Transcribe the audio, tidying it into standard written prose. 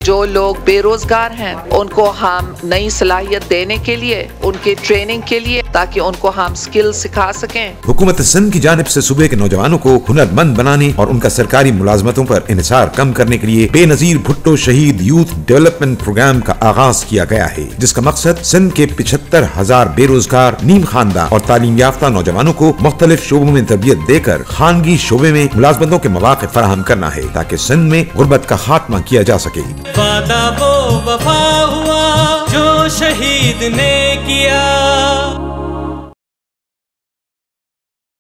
जो लोग बेरोजगार हैं उनको हम नई सलाहियत देने के लिए, उनके ट्रेनिंग के लिए, ताकि उनको हम स्किल सिखा सकें। हुकूमत सिंध की जानिब से सूबे के नौजवानों को हुनरमंद बनाने और उनका सरकारी मुलाजमतों पर इन्हिसार कम करने के लिए बेनजीर भुट्टो शहीद यूथ डेवलपमेंट प्रोग्राम का आगाज किया गया है, जिसका मकसद सिंध के 75,000 बेरोजगार नीम खानदा और तालीम याफ्ता नौजवानों को मुख्तलिफ शोबों में तरबियत देकर खानगी शोबे में मुलाजमतों के मौके फराहम करना है, ताकि सिंध में गुर्बत का खात्मा किया जा सके। वादा वो वफा हुआ जो शहीद ने किया।